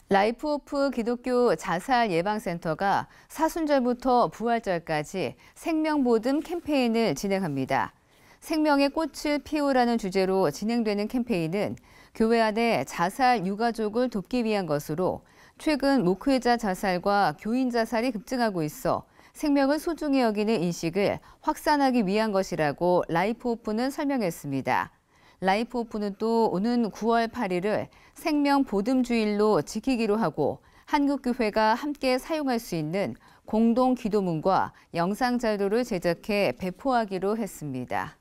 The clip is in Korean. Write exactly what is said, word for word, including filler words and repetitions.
라이프 오프 기독교 자살 예방센터가 사순절부터 부활절까지 생명보듬 캠페인을 진행합니다. 생명의 꽃을 피우라는 주제로 진행되는 캠페인은 교회 안의 자살 유가족을 돕기 위한 것으로 최근 목회자 자살과 교인 자살이 급증하고 있어 생명을 소중히 여기는 인식을 확산하기 위한 것이라고 라이프 오프는 설명했습니다. 라이프 오프는 또 오는 구월 팔일을 생명 보듬 주일로 지키기로 하고 한국교회가 함께 사용할 수 있는 공동 기도문과 영상 자료를 제작해 배포하기로 했습니다.